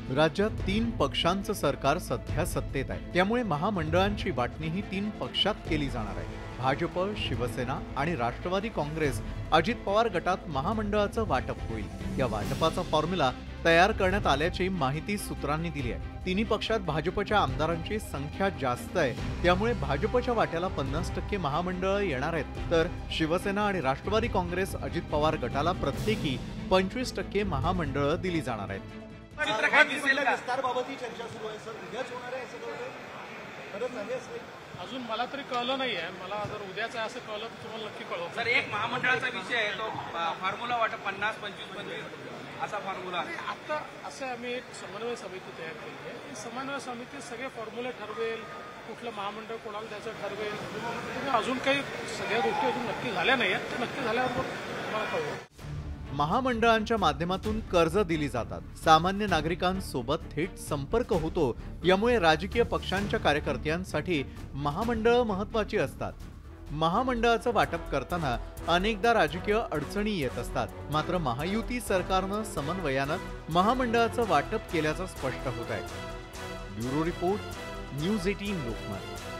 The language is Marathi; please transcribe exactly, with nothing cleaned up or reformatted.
राज्यात तीन पक्षांचं सरकार सध्या सत्तेत आहे, त्यामुळे महामंडळांची वाटणी ही तीन पक्षात केली जाणार आहे. भाजप, शिवसेना आणि राष्ट्रवादी काँग्रेस अजित पवार गटात महामंडळाचं वाटप होईल. या वाटपाचा फॉर्म्युला तयार करण्यात आल्याची माहिती सूत्रांनी दिली आहे. तिन्ही पक्षात भाजपच्या आमदारांची संख्या जास्त आहे, त्यामुळे भाजपच्या वाट्याला पन्नास टक्के महामंडळ येणार आहेत, तर शिवसेना आणि राष्ट्रवादी काँग्रेस अजित पवार गटाला प्रत्येकी पंचवीस टक्के महामंडळ दिली जाणार आहेत. विस्तारबाबतही चर्चा सुरू आहे सर, उद्याच होणार आहे असं कळतं? खरंच आहे असं? अजून मला तरी कळलं नाही आहे. मला जर उद्याच आहे असं कळलं तर तुम्हाला नक्की कळवतो. सर, एक महामंडळाचा विषय आहे तो फॉर्म्युला वाटप पन्नास पंचवीस पंचवीस असा फॉर्म्युला आहे. आता असं आम्ही एक समन्वय समिती तयार केली आहे. समन्वय समिती सगळे फॉर्म्युले ठरवेल, कुठलं महामंडळ कोणाला द्यायचं ठरवेल. अजून काही सगळ्या गोष्टी अजून नक्की झाल्या नाही आहेत, त्या नक्की झाल्यावर मला कळवतो. महामंडळांच्या माध्यमातून कर्ज दिली जातात, सामान्य नागरिकांसोबत थेट संपर्क होतो. यामुळे राजकीय पक्षांच्या कार्यकर्त्यांसाठी महामंडळ महत्त्वाची असतात. महामंडळाचं वाटप करताना अनेकदा राजकीय अडचणी येत असतात, मात्र महायुती सरकारनं समन्वयानं महामंडळाचं वाटप केल्याचं स्पष्ट होत आहे. ब्युरो रिपोर्ट, न्यूज अठरा लोकमत.